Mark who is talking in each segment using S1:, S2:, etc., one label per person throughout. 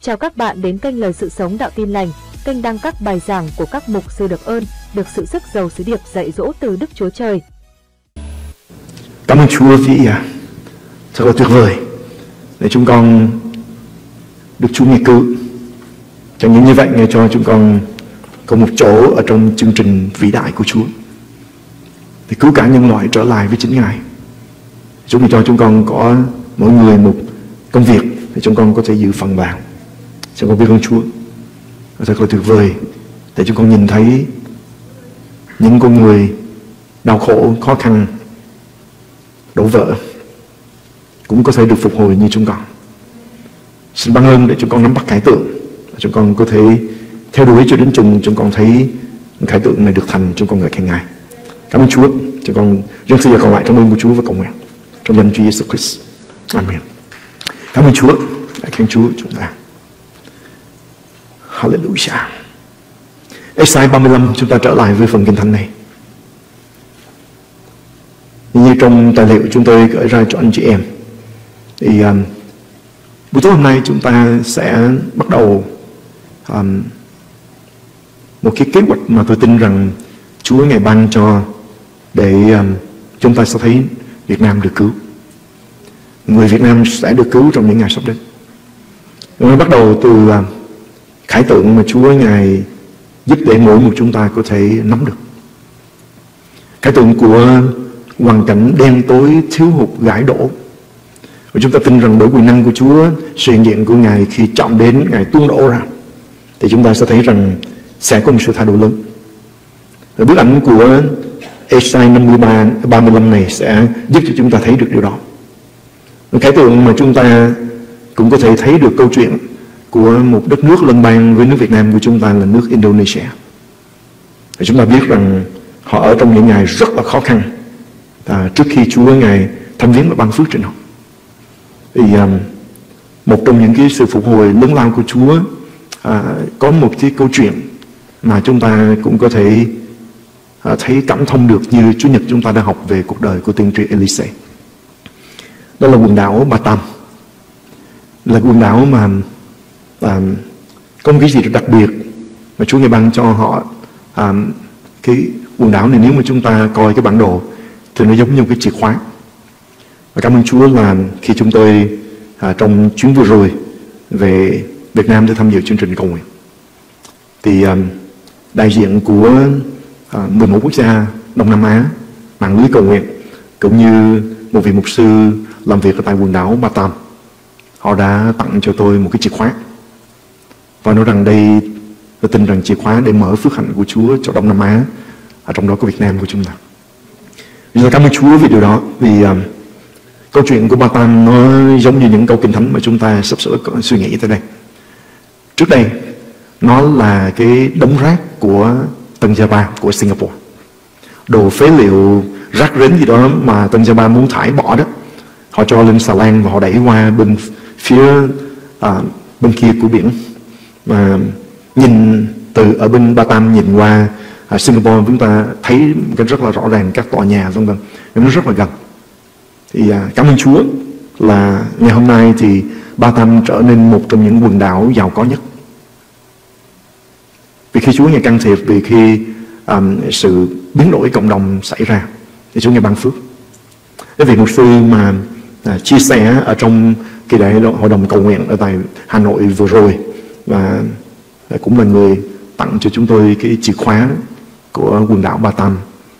S1: Chào các bạn đến kênh Lời Sự Sống Đạo Tin Lành, kênh đăng các bài giảng của các mục sư được ơn, được sự sức giàu sứ điệp dạy dỗ từ Đức Chúa Trời.
S2: Cảm ơn Chúa vì thật là tuyệt vời để chúng con được Chúa nghe cứu. Chẳng những như vậy, nghe cho chúng con có một chỗ ở trong chương trình vĩ đại của Chúa để cứu cả nhân loại trở lại với chính Ngài. Chúa cho chúng con có mỗi người một công việc để chúng con có thể dự phần vào. Chúng con biết ơn Chúa. Thật là tuyệt vời để chúng con nhìn thấy những con người đau khổ, khó khăn, đổ vỡ cũng có thể được phục hồi như chúng con. Xin ban ơn để chúng con nắm bắt khải tượng, chúng con có thể theo đuổi cho đến chừng chúng con thấy khải tượng này được thành. Chúng con ngợi khen Ngài. Cảm ơn Chúa. Chúng con dâng sự còn lại trong ơn của Chúa và cầu nguyện trong danh Chúa Jesus Christ. Amen. Cảm ơn Chúa. Ngợi khen Chúa chúng ta. Hallelujah. Ê-sai 35, chúng ta trở lại với phần kinh thánh này. Như trong tài liệu chúng tôi gửi ra cho anh chị em, thì buổi tối hôm nay chúng ta sẽ bắt đầu một cái kế hoạch mà tôi tin rằng Chúa Ngài ban cho để chúng ta sẽ thấy Việt Nam được cứu. Người Việt Nam sẽ được cứu trong những ngày sắp đến. Nó bắt đầu từ khải tượng mà Chúa Ngài giúp để mỗi một chúng ta có thể nắm được. Khải tượng của hoàn cảnh đen tối, thiếu hụt, gãi đổ. Và chúng ta tin rằng bởi quyền năng của Chúa, sự hiện diện của Ngài khi chạm đến, Ngài tuôn đổ ra, thì chúng ta sẽ thấy rằng sẽ có một sự thay đổi lớn. Và bức ảnh của Ê-sai 35 này sẽ giúp cho chúng ta thấy được điều đó. Khải tượng mà chúng ta cũng có thể thấy được câu chuyện của một đất nước lân bang với nước Việt Nam của chúng ta là nước Indonesia. Và chúng ta biết rằng họ ở trong những ngày rất là khó khăn trước khi Chúa Ngài thăm viếng và ban phước trên họ. Thì một trong những cái sự phục hồi lớn lao của Chúa, có một cái câu chuyện mà chúng ta cũng có thể thấy cảm thông được như Chủ nhật chúng ta đã học về cuộc đời của tiên tri Elise. Đó là quần đảo Batam. Là quần đảo mà có một cái gì đặc biệt mà Chúa Ngài ban cho họ. Cái quần đảo này nếu mà chúng ta coi cái bản đồ thì nó giống như một cái chìa khóa. Và cảm ơn Chúa là khi chúng tôi trong chuyến vừa rồi về Việt Nam để tham dự chương trình cầu nguyện, thì đại diện của 11 quốc gia Đông Nam Á, mạng lưới cầu nguyện, cũng như một vị mục sư làm việc ở tại quần đảo Batam, họ đã tặng cho tôi một cái chìa khóa và nói rằng đây, tôi tin rằng chìa khóa để mở phước hạnh của Chúa cho Đông Nam Á, ở trong đó có Việt Nam của chúng ta. Vì cảm ơn Chúa vì điều đó. Vì câu chuyện của Batam nó giống như những câu kinh thánh mà chúng ta sắp sửa suy nghĩ tới đây. Trước đây nó là cái đống rác của Tân Java của Singapore. Đồ phế liệu, rác rến gì đó mà Tân Java muốn thải bỏ đó, họ cho lên xà lan và họ đẩy qua bên phía bên kia của biển. Và nhìn từ ở bên Batam nhìn qua Singapore, chúng ta thấy cái rất là rõ ràng các tòa nhà vân vân, nó rất là gần. Thì cảm ơn Chúa là ngày hôm nay thì Batam trở nên một trong những quần đảo giàu có nhất. Vì khi Chúa Ngài can thiệp, vì khi sự biến đổi cộng đồng xảy ra thì Chúa Ngài ban phước. Cái vị mục sư mà chia sẻ ở trong kỳ đại hội đồng cầu nguyện ở tại Hà Nội vừa rồi, và cũng là người tặng cho chúng tôi cái chìa khóa của quần đảo Batam.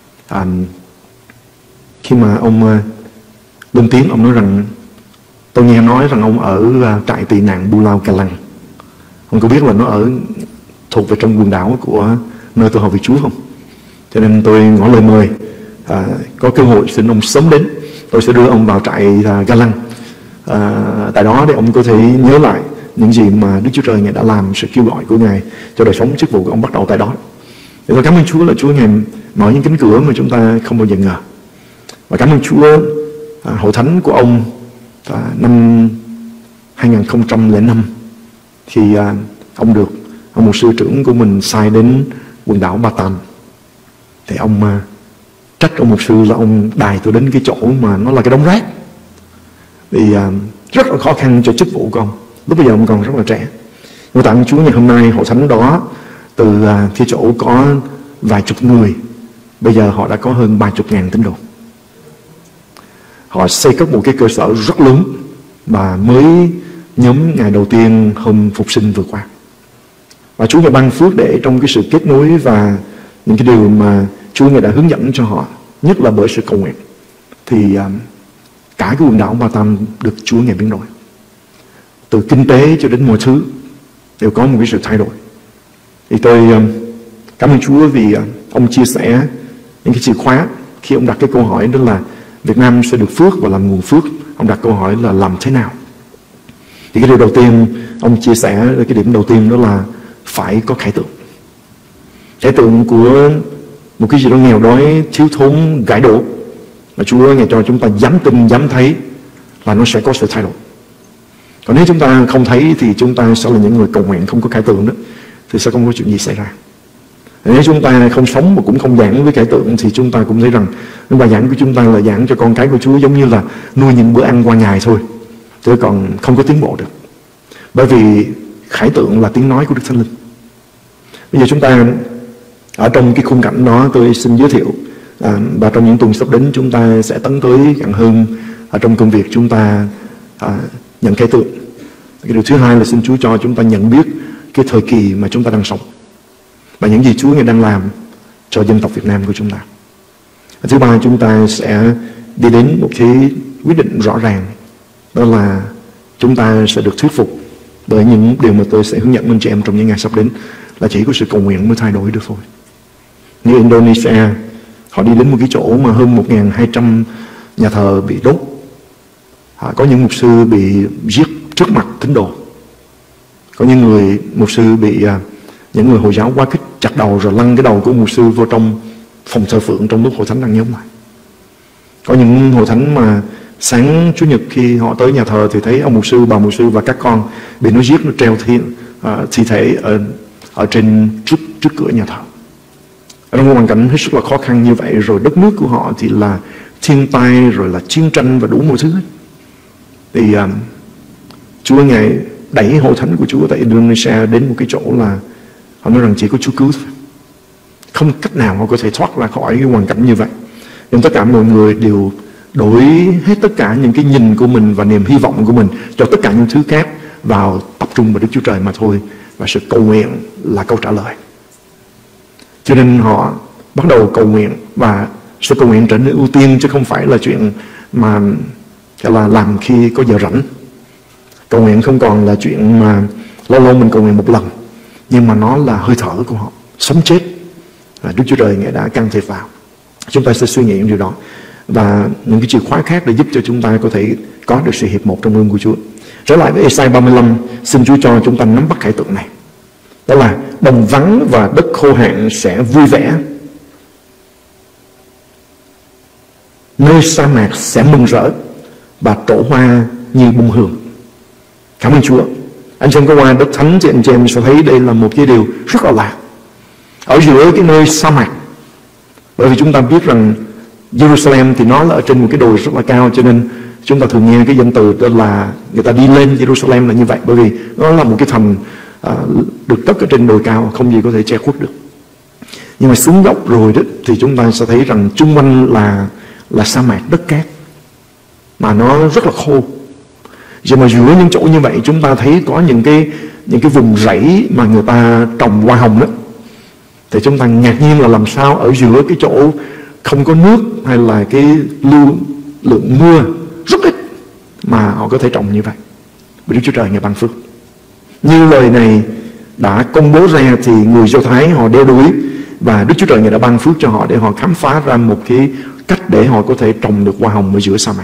S2: Khi mà ông lên tiếng, ông nói rằng tôi nghe nói rằng ông ở trại tị nạn Pulau Galang. Ông có biết là nó ở thuộc về trong quần đảo của nơi tôi học về Chúa không? Cho nên tôi ngỏ lời mời, có cơ hội xin ông sớm đến, tôi sẽ đưa ông vào trại Galang tại đó để ông có thể nhớ lại những gì mà Đức Chúa Trời Ngài đã làm, sự kêu gọi của Ngài cho đời sống chức vụ của ông bắt đầu tại đó. Thì tôi cảm ơn Chúa là Chúa Ngài mở những cánh cửa mà chúng ta không bao giờ ngờ. Và cảm ơn Chúa, hội thánh của ông năm 2005 thì ông mục sư trưởng của mình sai đến quần đảo Batam, thì ông trách ông mục sư là ông đài tôi đến cái chỗ mà nó là cái đống rác. Thì rất là khó khăn cho chức vụ của ông. Lúc bây giờ ông còn rất là trẻ. Ngôi tạ ơn Chúa ngày hôm nay hội thánh đó từ cái chỗ có vài chục người, bây giờ họ đã có hơn 30.000 tín đồ. Họ xây cất một cái cơ sở rất lớn và mới nhóm ngày đầu tiên hôm phục sinh vừa qua. Và Chúa Ngài ban phước để trong cái sự kết nối và những cái điều mà Chúa Ngài đã hướng dẫn cho họ, nhất là bởi sự cầu nguyện, thì cả cái quần đảo Ba Tam được Chúa Ngài biến đổi. Từ kinh tế cho đến mọi thứ đều có một cái sự thay đổi. Thì tôi cảm ơn Chúa vì ông chia sẻ những cái chìa khóa. Khi ông đặt cái câu hỏi đó là Việt Nam sẽ được phước và làm nguồn phước, ông đặt câu hỏi là làm thế nào. Thì cái điều đầu tiên ông chia sẻ, cái điểm đầu tiên đó là phải có khải tượng. Khải tượng của một cái gì đó nghèo đói, thiếu thốn, gãy đổ, mà Chúa Ngài cho chúng ta dám tin, dám thấy là nó sẽ có sự thay đổi. Còn nếu chúng ta không thấy thì chúng ta sẽ là những người cầu nguyện không có khải tượng đó, thì sẽ không có chuyện gì xảy ra. Nếu chúng ta không sống mà cũng không giảng với khải tượng thì chúng ta cũng thấy rằng bài giảng của chúng ta là giảng cho con cái của Chúa giống như là nuôi những bữa ăn qua ngày thôi, chứ còn không có tiến bộ được. Bởi vì khải tượng là tiếng nói của Đức Thánh Linh. Bây giờ chúng ta ở trong cái khung cảnh đó, tôi xin giới thiệu và trong những tuần sắp đến chúng ta sẽ tấn tới gần hơn ở trong công việc chúng ta nhận khải tượng. Cái điều thứ hai là xin Chúa cho chúng ta nhận biết cái thời kỳ mà chúng ta đang sống và những gì Chúa Ngài đang làm cho dân tộc Việt Nam của chúng ta. Thứ ba, chúng ta sẽ đi đến một cái quyết định rõ ràng, đó là chúng ta sẽ được thuyết phục bởi những điều mà tôi sẽ hướng dẫn anh chị em trong những ngày sắp đến, là chỉ có sự cầu nguyện mới thay đổi được thôi. Như Indonesia, họ đi đến một cái chỗ mà hơn 1.200 nhà thờ bị đốt, có những mục sư bị giết trước mặt tín đồ, có những người mục sư bị những người Hồi giáo quá khích chặt đầu rồi lăn cái đầu của mục sư vô trong phòng thờ phượng trong lúc hội thánh đang nhóm lại. Có những hội thánh mà sáng Chủ nhật khi họ tới nhà thờ thì thấy ông mục sư, bà mục sư và các con bị nó giết, nó treo thi thể ở trên trước cửa nhà thờ. Ở trong một hoàn cảnh hết sức là khó khăn như vậy, rồi đất nước của họ thì là thiên tai, rồi là chiến tranh và đủ mọi thứ hết. Thì Chúa Ngài đẩy hội thánh của Chúa tại Indonesia đến một cái chỗ là họ nói rằng chỉ có Chúa cứu thôi, không cách nào họ có thể thoát ra khỏi cái hoàn cảnh như vậy. Nhưng tất cả mọi người đều đổi hết tất cả những cái nhìn của mình và niềm hy vọng của mình cho tất cả những thứ khác vào tập trung vào Đức Chúa Trời mà thôi, và sự cầu nguyện là câu trả lời. Cho nên họ bắt đầu cầu nguyện, và sự cầu nguyện trở nên ưu tiên, chứ không phải là chuyện mà là làm khi có giờ rảnh. Cầu nguyện không còn là chuyện mà lâu lâu mình cầu nguyện một lần, nhưng mà nó là hơi thở của họ, sống chết, và Đức Chúa Trời Ngài đã can thiệp vào. Chúng ta sẽ suy nghĩ điều đó và những cái chìa khóa khác để giúp cho chúng ta có thể có được sự hiệp một trong ơn của Chúa. Trở lại với Ê-sai 35, xin Chúa cho chúng ta nắm bắt khải tượng này. Đó là đồng vắng và đất khô hạn sẽ vui vẻ, nơi sa mạc sẽ mừng rỡ và trổ hoa như bông hường. Cảm ơn Chúa. Anh xem có qua đất thánh thì anh chị em sẽ thấy đây là một cái điều rất là lạ. Ở giữa cái nơi sa mạc, bởi vì chúng ta biết rằng Jerusalem thì nó là ở trên một cái đồi rất là cao, cho nên chúng ta thường nghe cái danh từ đó là người ta đi lên Jerusalem là như vậy, bởi vì nó là một cái thành được cất ở trên đồi cao, không gì có thể che khuất được. Nhưng mà xuống dốc rồi đó thì chúng ta sẽ thấy rằng chung quanh là sa mạc, đất cát mà nó rất là khô. Nhưng mà giữa những chỗ như vậy chúng ta thấy có những cái vùng rẫy mà người ta trồng hoa hồng đó. Thì chúng ta ngạc nhiên là làm sao ở giữa cái chỗ không có nước hay là cái lượng mưa rất ít mà họ có thể trồng như vậy. Vì Đức Chúa Trời Ngài ban phước. Như lời này đã công bố ra thì người Do Thái họ đeo đuổi, và Đức Chúa Trời Ngài đã ban phước cho họ để họ khám phá ra một cái cách để họ có thể trồng được hoa hồng ở giữa sa mạc.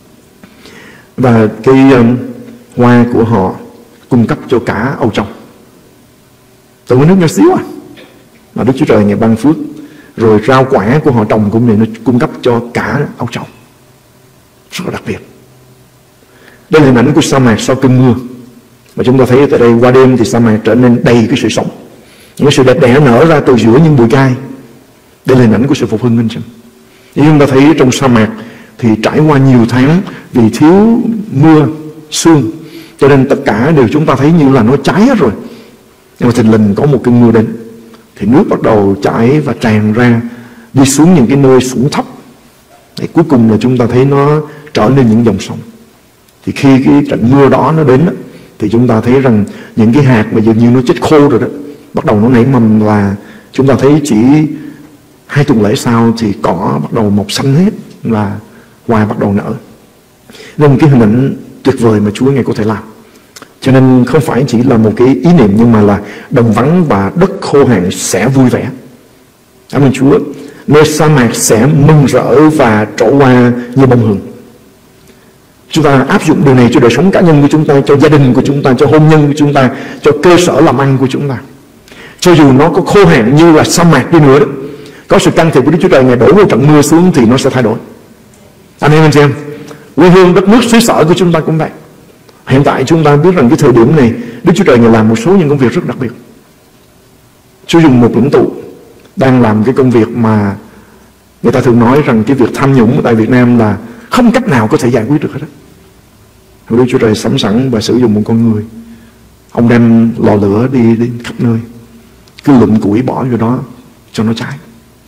S2: Và cái hoa của họ cung cấp cho cả Âu Châu. Từ nước nhỏ xíu mà Đức Chúa Trời Ngài ban phước. Rồi rau quả của họ trồng cũng này, nó cung cấp cho cả Âu Châu. Rất là đặc biệt. Đây là hình ảnh của sa mạc sau cơn mưa. Mà chúng ta thấy tại đây qua đêm thì sa mạc trở nên đầy cái sự sống. Những sự đẹp đẽ nở ra từ giữa những bụi gai. Đây là hình ảnh của sự phục hưng anh chị. Như chúng ta thấy trong sa mạc thì trải qua nhiều tháng vì thiếu mưa, sương, Cho nên tất cả đều chúng ta thấy như là nó cháy hết rồi. Nhưng mà thình lình có một cơn mưa đến, thì nước bắt đầu chảy và tràn ra, đi xuống những cái nơi xuống thấp. Để cuối cùng là chúng ta thấy nó trở nên những dòng sông. Thì khi cái trận mưa đó nó đến đó, thì chúng ta thấy rằng những cái hạt mà dường như nó chết khô rồi đó, bắt đầu nó nảy mầm, và chúng ta thấy chỉ 2 tuần lễ sau thì cỏ bắt đầu mọc xanh hết và hoa bắt đầu nở. Đây là một cái hình ảnh tuyệt vời mà Chúa Ngài có thể làm. Cho nên không phải chỉ là một cái ý niệm, nhưng mà là đồng vắng và đất khô hạn sẽ vui vẻ. Cảm ơn Chúa. Nơi sa mạc sẽ mừng rỡ và trổ hoa như bông hường. Chúng ta áp dụng điều này cho đời sống cá nhân của chúng ta, cho gia đình của chúng ta, cho hôn nhân của chúng ta, cho cơ sở làm ăn của chúng ta. Cho dù nó có khô hạn như là sa mạc đi nữa đó, có sự can thiệp của Đức Chúa Trời, Ngài đổ một trận mưa xuống thì nó sẽ thay đổi. Anh em xem, quê hương đất nước xứ sở của chúng ta cũng vậy. Hiện tại chúng ta biết rằng cái thời điểm này Đức Chúa Trời Ngài làm một số những công việc rất đặc biệt. Chúa dùng một lãnh tụ đang làm cái công việc mà người ta thường nói rằng cái việc tham nhũng tại Việt Nam là không cách nào có thể giải quyết được hết. Đức Chúa Trời sẵn sẵn và sử dụng một con người. Ông đem lò lửa đi khắp nơi, cứ lụm củi bỏ vô đó cho nó cháy.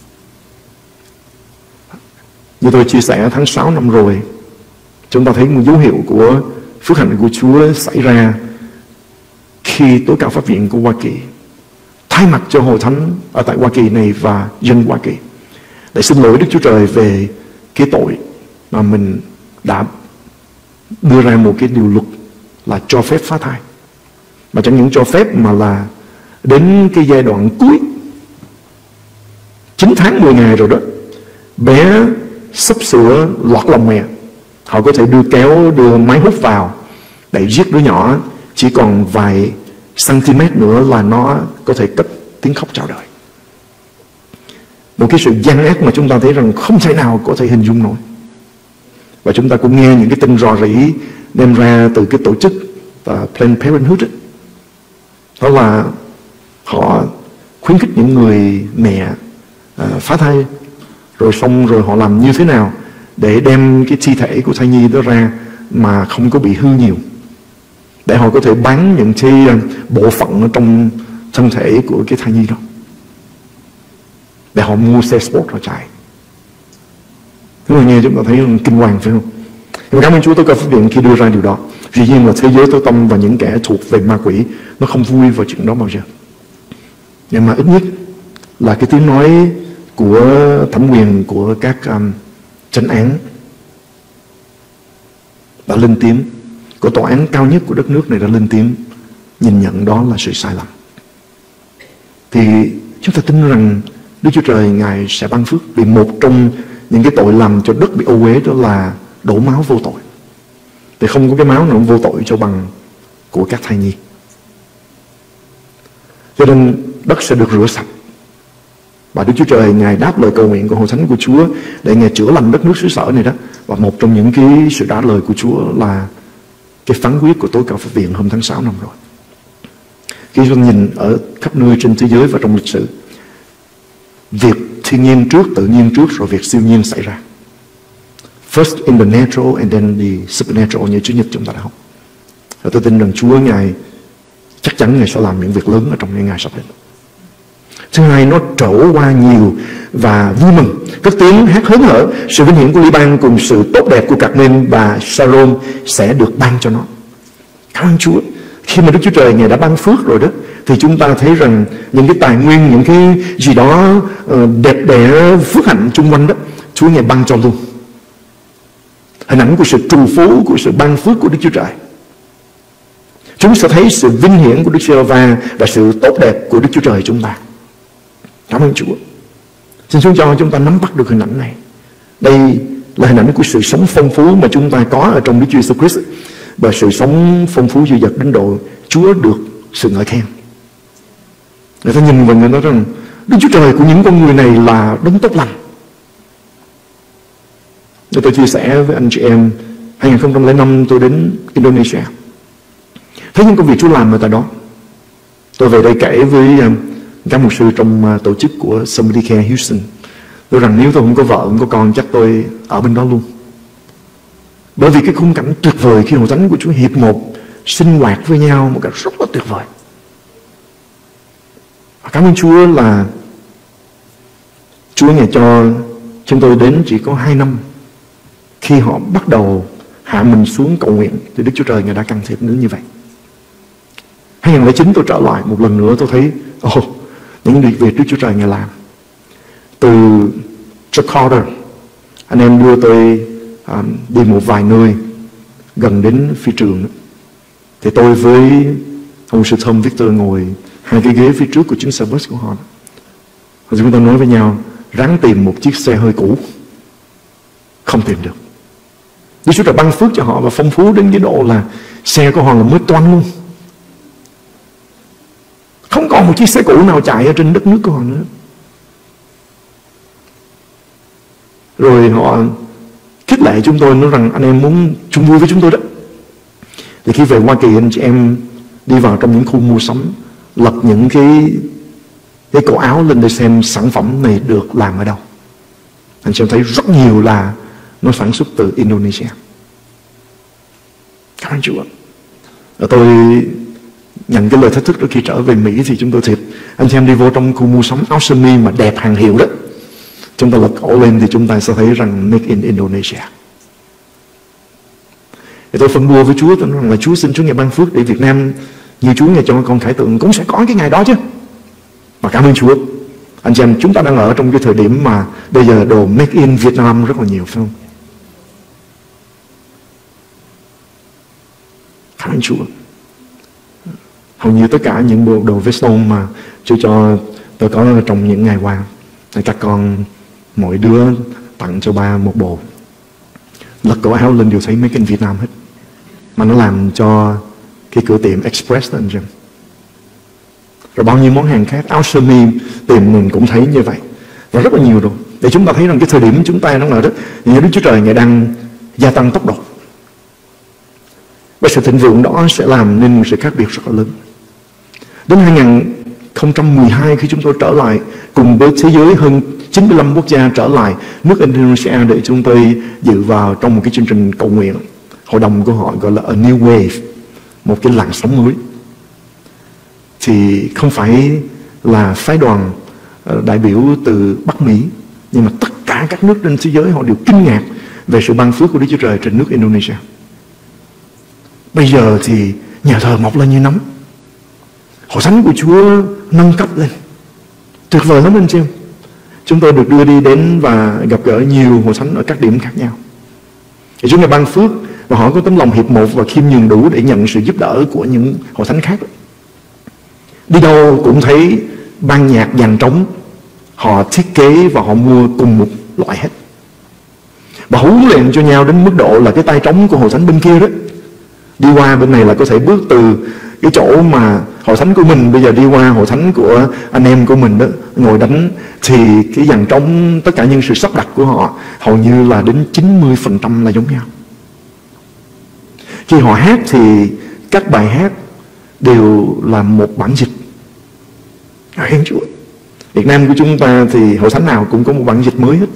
S2: Như tôi chia sẻ tháng 6 năm rồi, chúng ta thấy một dấu hiệu của phước hạnh của Chúa xảy ra khi tối cao pháp viện của Hoa Kỳ thay mặt cho hội thánh ở tại Hoa Kỳ này và dân Hoa Kỳ để xin lỗi Đức Chúa Trời về cái tội mà mình đã đưa ra một cái điều luật là cho phép phá thai. Mà chẳng những cho phép mà là đến cái giai đoạn cuối 9 tháng 10 ngày rồi đó, bé sắp sửa lọt lòng mẹ, họ có thể đưa máy hút vào để giết đứa nhỏ, chỉ còn vài cm nữa là nó có thể cất tiếng khóc chào đời. Một cái sự gian ác mà chúng ta thấy rằng không thể nào có thể hình dung nổi. Và chúng ta cũng nghe những cái tin rò rỉ đem ra từ cái tổ chức Planned Parenthood ấy. Đó là họ khuyến khích những người mẹ phá thai, rồi xong rồi họ làm như thế nào để đem cái thi thể của thai nhi đó ra mà không có bị hư nhiều, để họ có thể bán những cái bộ phận ở trong thân thể của cái thai nhi đó, để họ mua xe sport họ chạy. Thế mà nghe chúng ta thấy kinh hoàng phải không? Nhưng cảm ơn Chúa, tôi có phát hiện khi đưa ra điều đó. Dĩ nhiên là thế giới tối tăm và những kẻ thuộc về ma quỷ nó không vui vào chuyện đó bao giờ. Nhưng mà ít nhất là cái tiếng nói của thẩm quyền của các chánh án đã lên tiếng, của tòa án cao nhất của đất nước này đã lên tiếng nhìn nhận đó là sự sai lầm. Thì chúng ta tin rằng Đức Chúa Trời Ngài sẽ ban phước. Vì một trong những cái tội làm cho đất bị ô uế đó là đổ máu vô tội. Thì không có cái máu nào vô tội cho bằng của các thai nhi. Cho nên đất sẽ được rửa sạch. Và Đức Chúa Trời Ngài đáp lời cầu nguyện của hội thánh của Chúa để Ngài chữa lành đất nước xứ sở này đó. Và một trong những cái sự trả lời của Chúa là cái phán quyết của tối cao pháp viện hôm tháng 6 năm rồi. Khi chúng ta nhìn ở khắp nơi trên thế giới và trong lịch sử, việc thiên nhiên trước, tự nhiên trước, rồi việc siêu nhiên xảy ra. First in the natural and then the supernatural, như Chủ nhật chúng ta đã học. Và tôi tin rằng Chúa Ngài chắc chắn Ngài sẽ làm những việc lớn ở trong những ngày sắp đến. Thứ hai, nó trổ qua nhiều và vui mừng, cất tiếng hát hớn hở. Sự vinh hiển của Liban cùng sự tốt đẹp của Carmel và Sharon sẽ được ban cho nó. Cảm ơn Chúa. Khi mà Đức Chúa Trời Ngài đã ban phước rồi đó, thì chúng ta thấy rằng những cái tài nguyên, những cái gì đó đẹp đẽ, phước hạnh chung quanh đó, Chúa Ngài ban cho luôn. Hình ảnh của sự trù phú, của sự ban phước của Đức Chúa Trời. Chúng sẽ thấy sự vinh hiển của Đức Giê-hô-va và sự tốt đẹp của Đức Chúa Trời chúng ta. Cảm ơn Chúa. Xin Chúa cho chúng ta nắm bắt được hình ảnh này. Đây là hình ảnh của sự sống phong phú mà chúng ta có ở trong Đức Chúa Jesus Christ. Và sự sống phong phú dư dật đến độ Chúa được sự ngợi khen. Người ta nhìn vào người nói rằng Đức Chúa Trời của những con người này là đấng tốt lành. Để tôi chia sẻ với anh chị em, 2005 tôi đến Indonesia, thấy những công việc Chúa làm ở tại đó. Tôi về đây kể với các mục sư trong tổ chức của Somebody Care Houston. Tôi rằng nếu tôi không có vợ, không có con, chắc tôi ở bên đó luôn. Bởi vì cái khung cảnh tuyệt vời khi hội thánh của Chúa hiệp một sinh hoạt với nhau một cách rất là tuyệt vời. Và cảm ơn Chúa là Chúa ngài cho chúng tôi đến chỉ có 2 năm khi họ bắt đầu hạ mình xuống cầu nguyện thì Đức Chúa Trời ngài đã can thiệp nữa như vậy. 2009 tôi trở lại một lần nữa, tôi thấy những việc Đức Chúa Trời ngài làm. Từ Jakarta anh em đưa tôi đi một vài nơi gần đến phi trường đó. Thì tôi với ông sư Tom Victor ngồi 2 cái ghế phía trước của chuyến xe bus của họ. Và chúng ta nói với nhau ráng tìm một chiếc xe hơi cũ. Không tìm được. Đức Chúa Trời ban phước cho họ và phong phú đến cái độ là xe của họ là mới toan luôn. Không còn một chiếc xe cũ nào chạy ở trên đất nước của họ nữa. Rồi họ khích lệ chúng tôi nói rằng anh em muốn chung vui với chúng tôi đó. Thì khi về Hoa Kỳ anh chị em đi vào trong những khu mua sắm, lật những cái cổ áo lên để xem sản phẩm này được làm ở đâu. Anh chị em thấy rất nhiều là nó sản xuất từ Indonesia. Cảm ơn Chúa. Và tôi nhận cái lời thách thức đó khi trở về Mỹ thì chúng tôi thiệt. Anh chị em đi vô trong khu mua sắm áo sơ mi mà đẹp hàng hiệu đó, chúng ta lật cổ lên thì chúng ta sẽ thấy rằng Made in Indonesia. Thì tôi phân bua với Chúa, tôi nói rằng là Chúa xin Chúa ngài ban phước để Việt Nam như Chúa ngài cho con khải tượng cũng sẽ có cái ngày đó chứ. Và cảm ơn Chúa. Anh chị em, chúng ta đang ở trong cái thời điểm mà bây giờ đồ Made in Việt Nam rất là nhiều, phải không? Cảm ơn Chúa. Hầu như tất cả những bộ đồ Vestone mà Chúa cho tôi có trong những ngày qua, các con mỗi đứa tặng cho ba một bộ. Lật cổ áo lên đều thấy Made in Việt Nam hết. Mà nó làm cho cái cửa tiệm Express đó anh chị. Rồi bao nhiêu món hàng khác, áo sơ mi tiệm mình cũng thấy như vậy. Và rất là nhiều rồi. Để chúng ta thấy rằng cái thời điểm chúng ta đang ở đó, thì Đức Chúa Trời ngài đang gia tăng tốc độ. Và sự thịnh vượng đó sẽ làm nên một sự khác biệt rất là lớn. Đến 2012 khi chúng tôi trở lại cùng với thế giới hơn 95 quốc gia trở lại nước Indonesia để chúng tôi dự vào trong một cái chương trình cầu nguyện. Hội đồng của họ gọi là A New Wave, một cái làn sóng mới. Thì không phải là phái đoàn đại biểu từ Bắc Mỹ, nhưng mà tất cả các nước trên thế giới họ đều kinh ngạc về sự ban phước của Đức Chúa Trời trên nước Indonesia. Bây giờ thì nhà thờ mọc lên như nấm, hội thánh của Chúa nâng cấp lên, tuyệt vời lắm anh chị em. Chúng tôi được đưa đi đến và gặp gỡ nhiều hội thánh ở các điểm khác nhau. Thì chúng ta ban phước và họ có tấm lòng hiệp một và khiêm nhường đủ để nhận sự giúp đỡ của những hội thánh khác. Đi đâu cũng thấy ban nhạc dàn trống, họ thiết kế và họ mua cùng một loại hết. Và huấn luyện cho nhau đến mức độ là cái tay trống của hội thánh bên kia đó, đi qua bên này là có thể bước từ cái chỗ mà hội thánh của mình bây giờ đi qua hội thánh của anh em của mình đó, ngồi đánh, thì cái dàn trống, tất cả những sự sắp đặt của họ hầu như là đến 90% là giống nhau. Khi họ hát thì các bài hát đều là một bản dịch. Khen Chúa. Việt Nam của chúng ta thì hội thánh nào cũng có một bản dịch mới hết.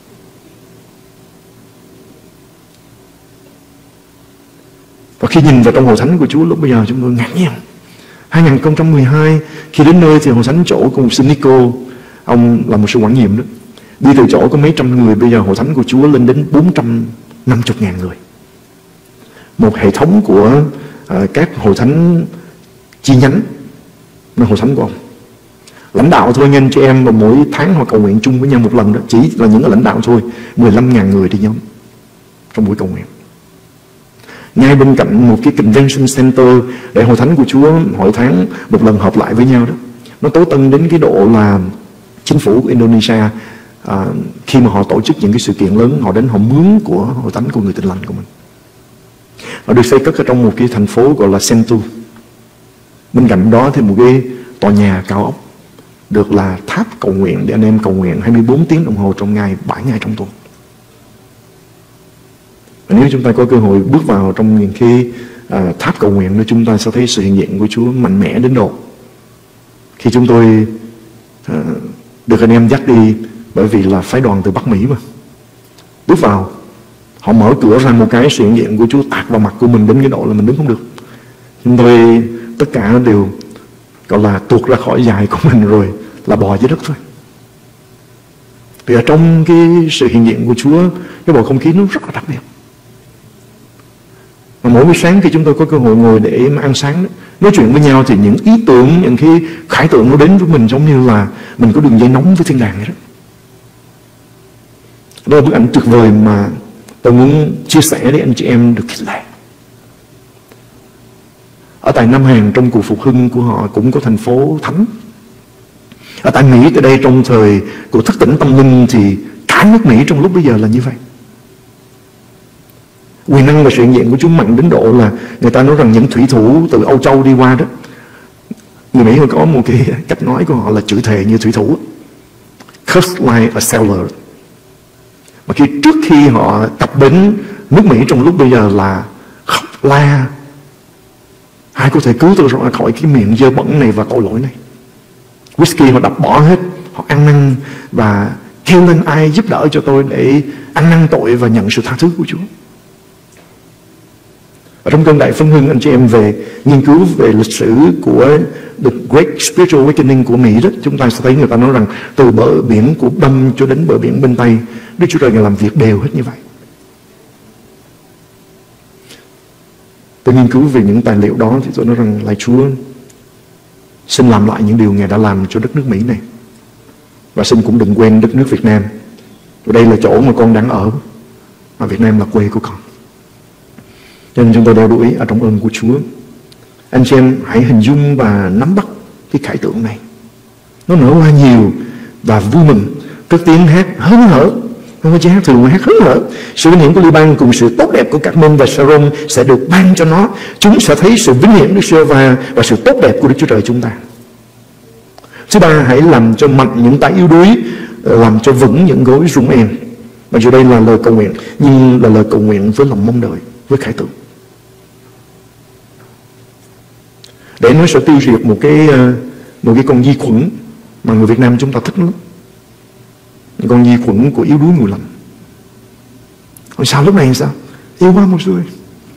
S2: Và khi nhìn vào trong hội thánh của Chúa lúc bây giờ chúng tôi ngạc nhiên. 2012 khi đến nơi thì hội thánh chỗ của một sư Nico, ông là một sư quản nhiệm đó, đi từ chỗ có mấy trăm người, bây giờ hội thánh của Chúa lên đến 450.000 người. Một hệ thống của các hội thánh chi nhánh là hội thánh của ông. Lãnh đạo thôi anh chị em, và mỗi tháng họ cầu nguyện chung với nhau một lần đó, chỉ là những lãnh đạo thôi, 15.000 người đi nhóm trong buổi cầu nguyện. Ngay bên cạnh một cái convention center để hội thánh của Chúa mỗi tháng một lần họp lại với nhau đó. Nó tối tân đến cái độ là chính phủ của Indonesia khi mà họ tổ chức những cái sự kiện lớn, họ đến họ mướn của hội thánh của người Tin Lành của mình. Họ được xây cất ở trong một cái thành phố gọi là Sentul. Bên cạnh đó thì một cái tòa nhà cao ốc được là tháp cầu nguyện để anh em cầu nguyện 24 tiếng đồng hồ trong ngày, 7 ngày trong tuần. Và nếu chúng ta có cơ hội bước vào trong những cái tháp cầu nguyện đó, chúng ta sẽ thấy sự hiện diện của Chúa mạnh mẽ đến độ. Khi chúng tôi được anh em dắt đi, bởi vì là phái đoàn từ Bắc Mỹ mà, bước vào, họ mở cửa ra một cái, sự hiện diện của Chúa tạt vào mặt của mình đến cái độ là mình đứng không được. Chúng tôi tất cả đều gọi là tuột ra khỏi dải của mình rồi là bò dưới đất thôi. Vì ở trong cái sự hiện diện của Chúa, cái bầu không khí nó rất là đặc biệt. Và mỗi buổi sáng khi chúng tôi có cơ hội ngồi để mà ăn sáng đó, nói chuyện với nhau, thì những ý tưởng, những cái khải tượng nó đến với mình giống như là mình có đường dây nóng với thiên đàng vậy đó. Đó là bức ảnh tuyệt vời mà tôi muốn chia sẻ để anh chị em được khích lệ. Ở tại Nam Hàn, trong cuộc phục hưng của họ cũng có thành phố thánh. Ở tại Mỹ tại đây, trong thời của thức tỉnh tâm linh, thì cả nước Mỹ trong lúc bây giờ là như vậy. Quyền năng và sự hiện diện của Chúa mạnh đến độ là người ta nói rằng những thủy thủ từ Âu Châu đi qua đó, người Mỹ có một cái cách nói của họ là chửi thề như thủy thủ, curse like a sailor. Mà trước khi họ cập bến nước Mỹ trong lúc bây giờ là khóc la: ai có thể cứu tôi ra khỏi cái miệng dơ bẩn này và tội lỗi này. Whisky họ đập bỏ hết, họ ăn năn và kêu lên ai giúp đỡ cho tôi để ăn năn tội và nhận sự tha thứ của Chúa. Ở trong cơn đại phân hưng, anh chị em về nghiên cứu về lịch sử của The Great Spiritual Awakening của Mỹ đó, chúng ta sẽ thấy người ta nói rằng từ bờ biển của Đông cho đến bờ biển bên Tây, Đức Chúa Trời làm việc đều hết như vậy. Tôi nghiên cứu về những tài liệu đó thì tôi nói rằng lạy Chúa, xin làm lại những điều Ngài đã làm cho đất nước Mỹ này. Và xin cũng đừng quên đất nước Việt Nam. Và đây là chỗ mà con đang ở, mà Việt Nam là quê của con. Cho nên chúng tôi đeo đuổi ở trong ơn của Chúa. Anh chị em hãy hình dung và nắm bắt cái khải tượng này. Nó nở hoa nhiều và vui mừng, cất tiếng hát hớn hở. Không phải chỉ hát thường mà hát hớn hở. Sự vinh hiển của Liban cùng sự tốt đẹp của Carmel và Sharon sẽ được ban cho nó. Chúng sẽ thấy sự vinh hiển Đức Giê-hô-va và sự tốt đẹp của Đức Chúa Trời chúng ta. Thứ ba, hãy làm cho mạnh những tay yếu đuối, làm cho vững những gối rung êm. Mặc dù đây là lời cầu nguyện, nhưng là lời cầu nguyện với lòng mong đợi, với khải tượng. Để nó sẽ tiêu diệt một cái con vi khuẩn mà người Việt Nam chúng ta thích lắm. Con vi khuẩn của yếu đuối người lầm. Rồi sao lúc này sao? Yêu quá một người.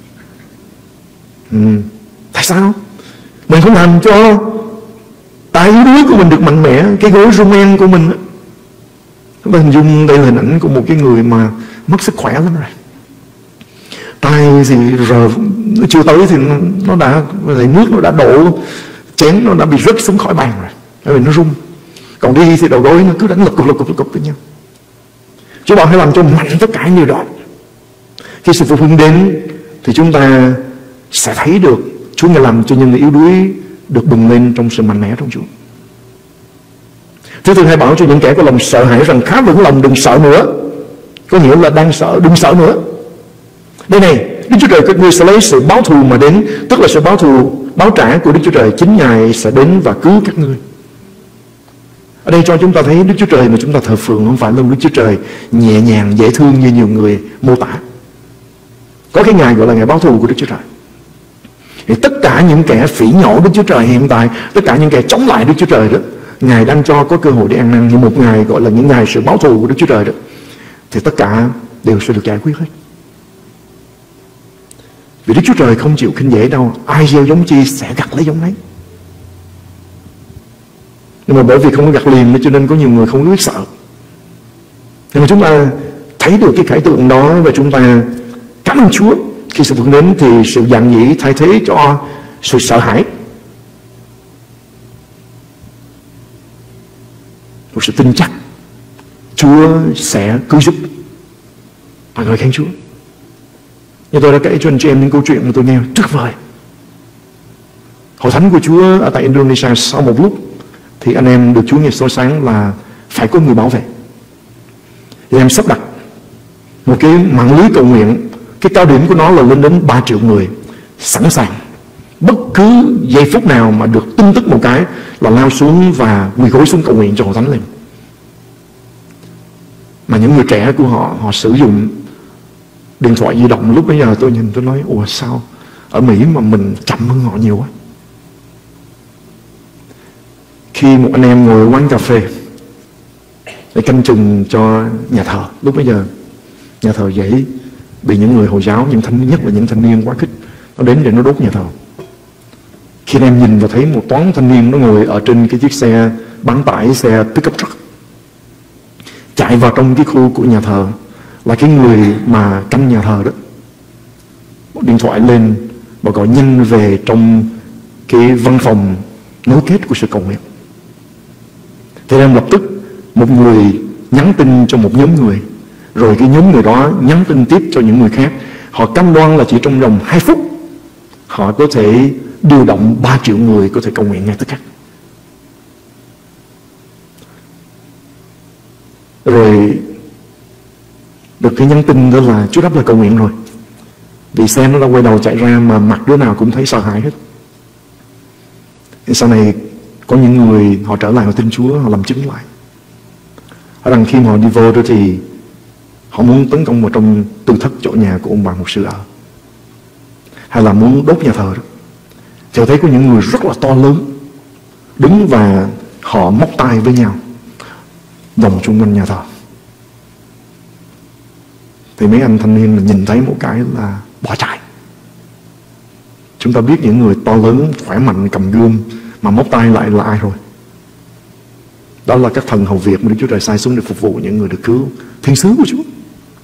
S2: Tại sao? Mình không làm cho tay yếu đuối của mình được mạnh mẽ, cái gối rung en của mình. Chúng ta hình dung đây là hình ảnh của một cái người mà mất sức khỏe lắm rồi. Tay thì giờ chưa tới thì nó đã nước nó đã đổ, chén nó đã bị rớt xuống khỏi bàn rồi, bởi vì nó rung. Còn đi thì đầu gối nó cứ đánh lục cục với nhau. Chúa bảo hãy làm cho mạnh tất cả những điều đó. Khi sự phục hưng đến thì chúng ta sẽ thấy được Chúa Ngài làm cho những người yếu đuối được bừng lên trong sự mạnh mẽ trong Chúa. Thứ tư, hãy bảo cho những kẻ có lòng sợ hãi rằng khá vững lòng đừng sợ nữa. Có nghĩa là đang sợ, đừng sợ nữa. Đây này, Đức Chúa Trời các ngươi sẽ lấy sự báo thù mà đến, tức là sự báo thù, báo trả của Đức Chúa Trời, chính Ngài sẽ đến và cứu các ngươi. Ở đây cho chúng ta thấy Đức Chúa Trời mà chúng ta thờ phượng không phải là Đức Chúa Trời nhẹ nhàng, dễ thương như nhiều người mô tả. Có cái Ngài gọi là Ngài báo thù của Đức Chúa Trời. Thì tất cả những kẻ phỉ nhổ Đức Chúa Trời hiện tại, tất cả những kẻ chống lại Đức Chúa Trời đó, Ngài đang cho có cơ hội để ăn năn. Như một ngày gọi là những ngày sự báo thù của Đức Chúa Trời đó, thì tất cả đều sẽ được giải quyết hết. Vì Đức Chúa Trời không chịu khinh dễ đâu. Ai gieo giống chi sẽ gặt lấy giống ấy. Nhưng mà bởi vì không có gặt liền cho nên có nhiều người không biết sợ. Nhưng mà chúng ta thấy được cái khải tượng đó và chúng ta cảm ơn Chúa. Khi sự vượt đến thì sự dạn dĩ thay thế cho sự sợ hãi. Một sự tin chắc Chúa sẽ cứu giúp. Mọi người khen Chúa. Như tôi đã kể cho anh chị em những câu chuyện mà tôi nghe tuyệt vời. Hội thánh của Chúa ở tại Indonesia sau một lúc thì anh em được Chúa nghe soi sáng là phải có người bảo vệ. Thì em sắp đặt một cái mạng lưới cầu nguyện. Cái cao điểm của nó là lên đến 3 triệu người, sẵn sàng bất cứ giây phút nào mà được tin tức một cái là lao xuống và quỳ gối xuống cầu nguyện cho hội thánh lên. Mà những người trẻ của họ sử dụng điện thoại di động. Lúc bây giờ tôi nhìn tôi nói ủa sao ở Mỹ mà mình chậm hơn họ nhiều quá. Khi một anh em ngồi ở quán cà phê để canh chừng cho nhà thờ, lúc bây giờ nhà thờ dễ bị những người Hồi giáo, nhất là những thanh niên quá khích, nó đến để nó đốt nhà thờ. Khi anh em nhìn và thấy một toán thanh niên nó ngồi ở trên cái chiếc xe bán tải, xe pickup truck, chạy vào trong cái khu của nhà thờ, là cái người mà canh nhà thờ đó, một điện thoại lên và gọi nhanh về trong cái văn phòng nối kết của sự cầu nguyện. Thế nên lập tức một người nhắn tin cho một nhóm người, rồi cái nhóm người đó nhắn tin tiếp cho những người khác. Họ cam đoan là chỉ trong vòng 2 phút họ có thể điều động 3 triệu người có thể cầu nguyện ngay tức khắc. Rồi được cái nhắn tin đó là Chúa đáp lời cầu nguyện rồi. Vì xe nó đã quay đầu chạy ra mà mặt đứa nào cũng thấy sợ hãi hết. Thì sau này có những người họ trở lại họ tin Chúa, họ làm chứng lại. Ở rằng khi mà họ đi vô đó thì họ muốn tấn công vào trong tư thất chỗ nhà của ông bà mục sư ở, hay là muốn đốt nhà thờ đó. Thì họ thấy có những người rất là to lớn đứng và họ móc tay với nhau vòng xung quanh nhà thờ. Thì mấy anh thanh niên nhìn thấy một cái là bỏ chạy. Chúng ta biết những người to lớn, khỏe mạnh, cầm gươm mà móc tay lại là ai rồi? Đó là các thần hầu việc mà Đức Chúa Trời sai xuống để phục vụ những người được cứu, thiên sứ của Chúa.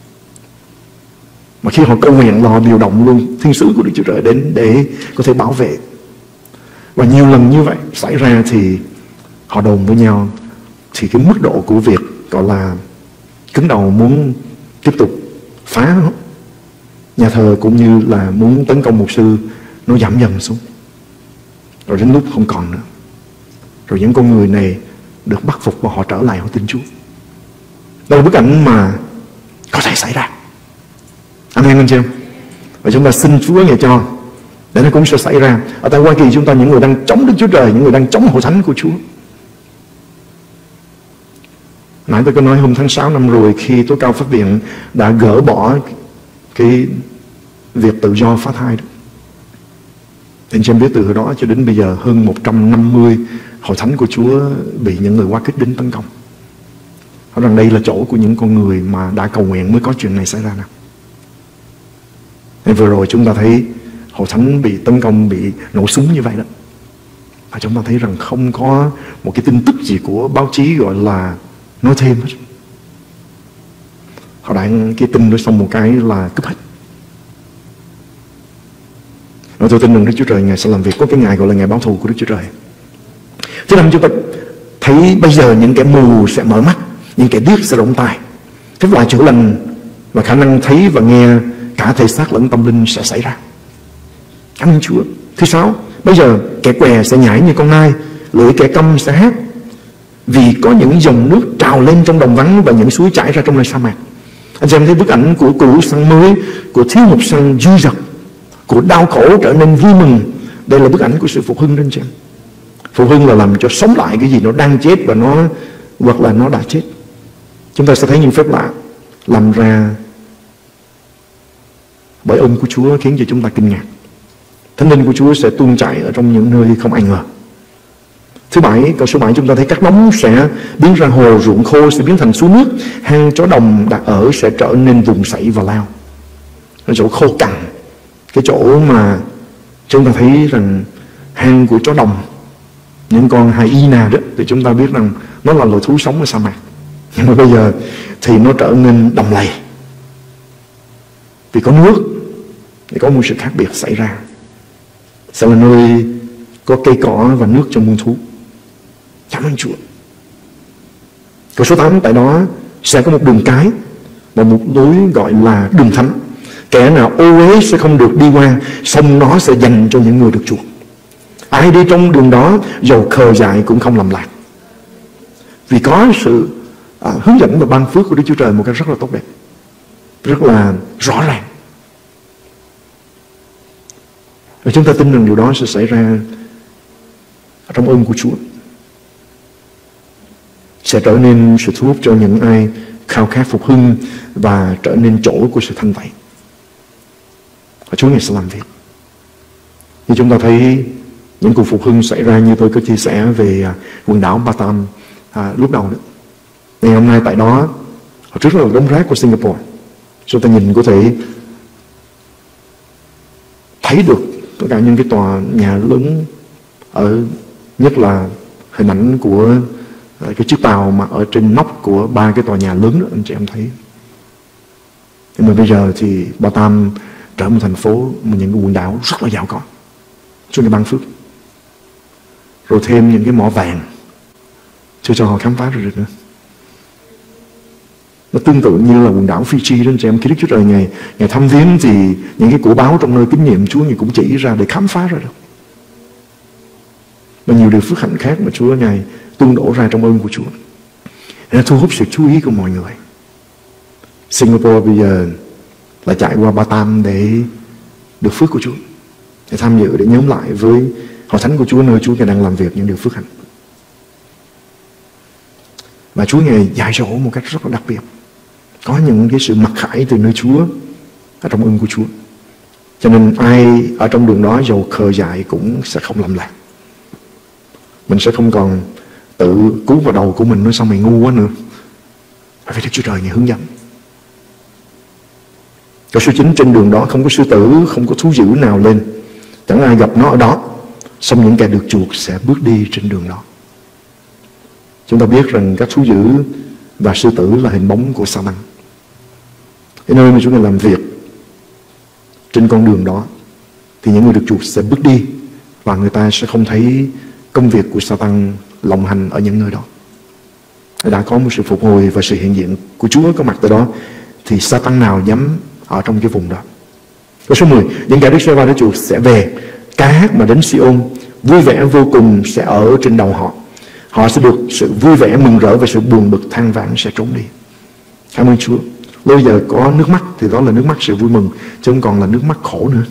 S2: Mà khi họ cầu nguyện là họ điều động luôn thiên sứ của Đức Chúa Trời đến để có thể bảo vệ. Và nhiều lần như vậy xảy ra thì họ đồn với nhau. Thì cái mức độ của việc gọi là cứng đầu muốn tiếp tục phá nhà thờ cũng như là muốn tấn công mục sư nó giảm dần xuống. Rồi đến lúc không còn nữa, rồi những con người này được bắt phục và họ trở lại họ tin Chúa. Đó là bức ảnh mà có thể xảy ra. Amen anh chị em. Và chúng ta xin Chúa ngày cho để nó cũng sẽ xảy ra. Ở tại Hoa Kỳ chúng ta những người đang chống Đức Chúa Trời, những người đang chống hội thánh của Chúa. Nãy tôi có nói hôm tháng 6 năm rồi, khi Tối cao pháp viện đã gỡ bỏ cái việc tự do phá thai đó, thì anh chị em biết từ hồi đó cho đến bây giờ hơn 150 hội thánh của Chúa bị những người quá khích đến tấn công. Nói rằng đây là chỗ của những con người mà đã cầu nguyện mới có chuyện này xảy ra nào. Nên vừa rồi chúng ta thấy hội thánh bị tấn công, bị nổ súng như vậy đó. Và chúng ta thấy rằng không có một cái tin tức gì của báo chí gọi là nói thêm hết. Họ đang cái tin đó xong một cái là cúp hết. Và tôi tin rằng Đức Chúa Trời Ngài sẽ làm việc. Có cái ngày gọi là ngày báo thù của Đức Chúa Trời. Thứ năm, chúng ta thấy bây giờ những kẻ mù sẽ mở mắt, những kẻ điếc sẽ rộng tai. Phép lạ chữa lành và khả năng thấy và nghe cả thể xác lẫn tâm linh sẽ xảy ra. Cảm ơn Chúa. Thứ sáu, bây giờ kẻ què sẽ nhảy như con nai, lưỡi kẻ câm sẽ hát. Vì có những dòng nước trào lên trong đồng vắng và những suối chảy ra trong nơi sa mạc. Anh xem thấy bức ảnh của cũ sang mới, của thiếu hụt sang dư dật, của đau khổ trở nên vui mừng. Đây là bức ảnh của sự phục hưng đó anh chị em. Phục hưng là làm cho sống lại cái gì nó đang chết và nó hoặc là nó đã chết. Chúng ta sẽ thấy những phép lạ làm ra bởi ơn của Chúa khiến cho chúng ta kinh ngạc. Thánh linh của Chúa sẽ tuôn chảy ở trong những nơi không ai ngờ. Thứ bảy, câu số 7 chúng ta thấy các đống sẽ biến ra hồ, ruộng khô sẽ biến thành suối nước, hang chó đồng đặt ở sẽ trở nên vùng sậy và lao. Cái chỗ khô cằn, cái chỗ mà chúng ta thấy rằng hang của chó đồng, những con hyena đó, thì chúng ta biết rằng nó là loài thú sống ở sa mạc. Nhưng mà bây giờ thì nó trở nên đầm lầy. Vì có nước thì có một sự khác biệt xảy ra. Sẽ là nơi có cây cỏ và nước cho muôn thú. Cảm ơn Chúa. Câu số 8, tại đó sẽ có một đường cái và một lối gọi là đường thánh. Kẻ nào ô uế sẽ không được đi qua, sông nó sẽ dành cho những người được chuộc. Ai đi trong đường đó dầu khờ dại cũng không lầm lạc. Vì có sự hướng dẫn và ban phước của Đức Chúa Trời một cách rất là tốt đẹp, rất là rõ ràng. Và chúng ta tin rằng điều đó sẽ xảy ra trong ơn của Chúa, sẽ trở nên sự thu hút cho những ai khao khát phục hưng và trở nên chỗ của sự thanh tẩy. Và Chúa Ngài sẽ làm việc. Như chúng ta thấy những cuộc phục hưng xảy ra như tôi có chia sẻ về quần đảo Batam lúc đầu đó. Ngày hôm nay tại đó, hồi trước là đống rác của Singapore, chúng ta nhìn có thể thấy được tất cả những cái tòa nhà lớn ở nhất là hình ảnh của cái chiếc tàu mà ở trên nóc của 3 cái tòa nhà lớn đó, anh chị em thấy. Nhưng mà bây giờ thì Batam trở một thành phố, những cái quần đảo rất là giàu có, Chúa Ngài ban phước, rồi thêm những cái mỏ vàng chưa cho họ khám phá được nữa. Nó tương tự như là quần đảo Fiji đó anh chị em. Khi Đức Chúa Trời Ngài thăm viếng thì những cái của báo trong nơi tín nhiệm Chúa Ngài cũng chỉ ra để khám phá ra được. Và nhiều điều phước hạnh khác mà Chúa Ngài tuôn đổ ra trong ơn của Chúa, nó thu hút sự chú ý của mọi người. Singapore bây giờ là chạy qua Batam để được phước của Chúa, để tham dự, để nhóm lại với hội thánh của Chúa nơi Chúa Ngài đang làm việc những điều phước hạnh. Và Chúa Ngài dạy dỗ một cách rất là đặc biệt, có những cái sự mặc khải từ nơi Chúa ở trong ơn của Chúa. Cho nên ai ở trong đường đó dầu khờ dại cũng sẽ không lầm lạc. Mình sẽ không còn tự cứu vào đầu của mình nói sao mày ngu quá nữa, phải Đức Chúa Trời Ngài hướng dẫn. Câu số 9, trên đường đó không có sư tử, không có thú dữ nào lên, chẳng ai gặp nó ở đó, xong những kẻ được chuộc sẽ bước đi trên đường đó. Chúng ta biết rằng các thú dữ và sư tử là hình bóng của Sa-tan. Cái nơi mà chúng ta làm việc trên con đường đó thì những người được chuộc sẽ bước đi, và người ta sẽ không thấy công việc của Sa-tan lộng hành ở những nơi đó. Đã có một sự phục hồi và sự hiện diện của Chúa có mặt tại đó, thì Sa-tan nào dám ở trong cái vùng đó. Câu số 10, những kẻ Đức Giê-hô-va đã chuộc sẽ về, ca hát mà đến Si-ôn, vui vẻ vô cùng sẽ ở trên đầu họ. Họ sẽ được sự vui vẻ mừng rỡ, và sự buồn bực than vãn sẽ trốn đi. Cảm ơn Chúa. Bây giờ có nước mắt thì đó là nước mắt sự vui mừng, chứ không còn là nước mắt khổ nữa.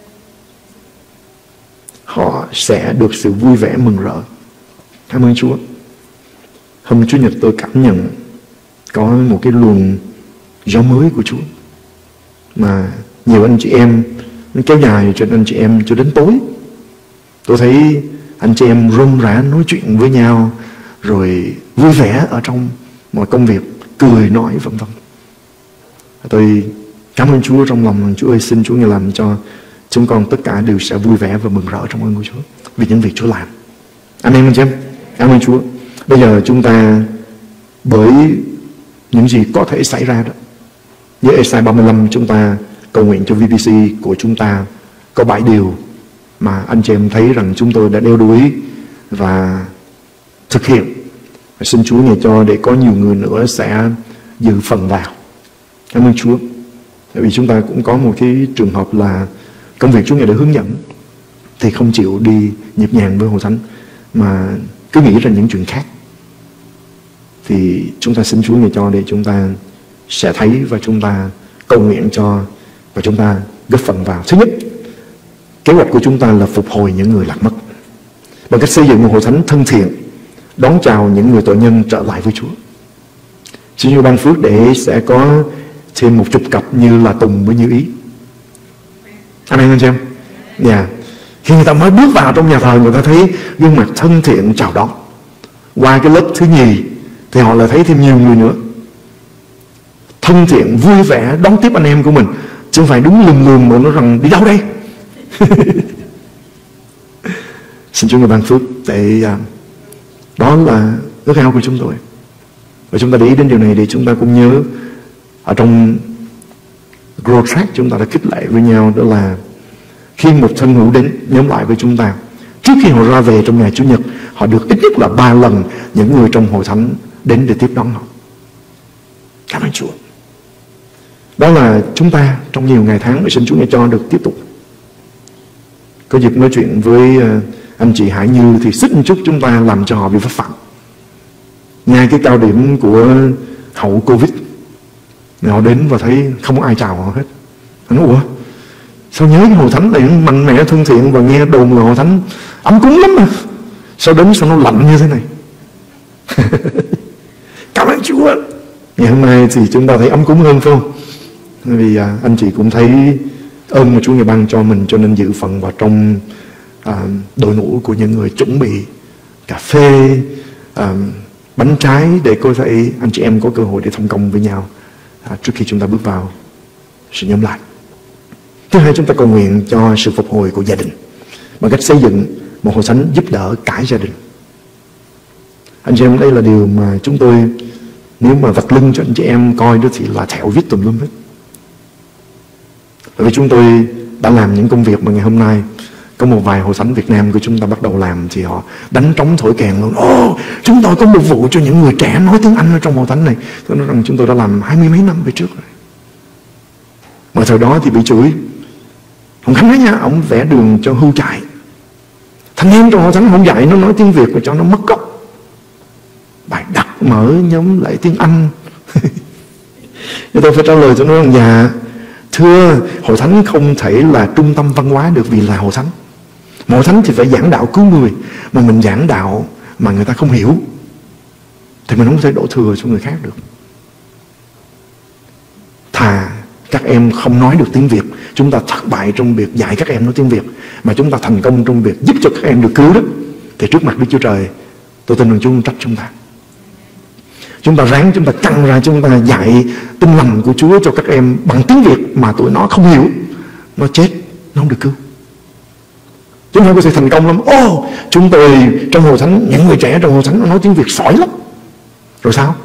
S2: Họ sẽ được sự vui vẻ mừng rỡ. Cảm ơn Chúa. Hôm Chủ nhật tôi cảm nhận có một cái luồng gió mới của Chúa, mà nhiều anh chị em, nó kéo dài cho anh chị em cho đến tối. Tôi thấy anh chị em rôm rã nói chuyện với nhau, rồi vui vẻ ở trong mọi công việc, cười nói vân vân. Tôi cảm ơn Chúa trong lòng. Chúa ơi, xin Chúa Ngài làm cho chúng con tất cả đều sẽ vui vẻ và mừng rỡ trong ơn của Chúa vì những việc Chúa làm. Amen anh chị em. Cảm ơn Chúa. Bây giờ chúng ta bởi những gì có thể xảy ra đó, với Ê-sai 35 chúng ta cầu nguyện cho VBC của chúng ta. Có 7 điều mà anh chị em thấy rằng chúng tôi đã đeo đuổi và thực hiện. Xin Chúa Ngài cho để có nhiều người nữa sẽ dự phần vào. Cảm ơn Chúa. Tại vì chúng ta cũng có một cái trường hợp là công việc Chúa Ngài đã hướng dẫn thì không chịu đi nhịp nhàng với hội thánh, mà cứ nghĩ ra những chuyện khác. Thì chúng ta xin Chúa Ngài cho để chúng ta sẽ thấy, và chúng ta cầu nguyện cho, và chúng ta góp phần vào. Thứ nhất, kế hoạch của chúng ta là phục hồi những người lạc mất bằng cách xây dựng một hội thánh thân thiện, đón chào những người tội nhân trở lại với Chúa. Xin Chúa ban phước để sẽ có thêm một chục cặp như là Tùng với Như Ý. Amen anh chị em. Dạ. Khi người ta mới bước vào trong nhà thờ, người ta thấy gương mặt thân thiện chào đón. Qua cái lớp thứ nhì thì họ lại thấy thêm nhiều người nữa thân thiện, vui vẻ đón tiếp anh em của mình, chứ không phải đứng lườm lườm mà nói rằng đi đâu đây. Xin Chúa Ngài ban phước để đó là ước ao của chúng tôi. Và chúng ta để ý đến điều này để chúng ta cũng nhớ ở trong Grow Track chúng ta đã khích lệ với nhau, đó là khi một thân hữu đến nhóm lại với chúng ta, trước khi họ ra về trong ngày Chủ nhật, họ được ít nhất là 3 lần những người trong hội thánh đến để tiếp đón họ. Cảm ơn Chúa. Đó là chúng ta trong nhiều ngày tháng, xin Chúa Ngài cho được tiếp tục. Có dịp nói chuyện với anh chị Hải Như thì xích một chút chúng ta làm cho họ bị phá phạm. Ngay cái cao điểm của hậu Covid, họ đến và thấy không có ai chào họ hết. Họ nói, ủa sao nhớ cái hội thánh này mạnh mẽ thân thiện, và nghe đồn là hội thánh ấm cúng lắm mà, sao đến sao nó lạnh như thế này. Cảm ơn Chúa. Ngày hôm nay thì chúng ta thấy ấm cúng hơn phải không? Vì anh chị cũng thấy ơn mà Chúa Ngài ban cho mình, cho nên dự phần vào trong đội ngũ của những người chuẩn bị cà phê, bánh trái để có thể anh chị em có cơ hội để thông công với nhau trước khi chúng ta bước vào sự nhóm lại. Thứ hai, chúng ta cầu nguyện cho sự phục hồi của gia đình bằng cách xây dựng một hội thánh giúp đỡ cả gia đình. Anh chị em, đây là điều mà chúng tôi, nếu mà vạch lưng cho anh chị em coi đó thì là thẹo viết tùm lum hết. Bởi vì chúng tôi đã làm những công việc mà ngày hôm nay có một vài hội thánh Việt Nam của chúng ta bắt đầu làm, thì họ đánh trống thổi kèn luôn. Chúng tôi có một vụ cho những người trẻ nói tiếng Anh ở trong hội thánh này. Tôi nói rằng chúng tôi đã làm 20 mấy năm về trước rồi. Mà thời đó thì bị chửi. Ông Khánh nói nha, ông vẽ đường cho hưu trại. Thanh em trong hội thánh không dạy nó nói tiếng Việt và cho nó mất gốc. Bài đặt mở nhóm lại tiếng Anh. Thì tôi phải trả lời cho nó rằng dạ, thưa, hội thánh không thể là trung tâm văn hóa được vì là hội thánh. Mà hội thánh thì phải giảng đạo cứu người. Mà mình giảng đạo mà người ta không hiểu thì mình không thể đổ thừa cho người khác được. Thà các em không nói được tiếng Việt, chúng ta thất bại trong việc dạy các em nói tiếng Việt, mà chúng ta thành công trong việc giúp cho các em được cứu đó, thì trước mặt Đức Chúa Trời, tôi tin rằng Chúa không trách chúng ta. Chúng ta ráng, chúng ta căng ra, chúng ta dạy tin lành của Chúa cho các em bằng tiếng Việt mà tụi nó không hiểu, nó chết, nó không được cứu. Chúng ta có thể thành công lắm. Chúng tôi trong hội thánh, những người trẻ trong hội thánh nó nói tiếng Việt giỏi lắm. Rồi sao?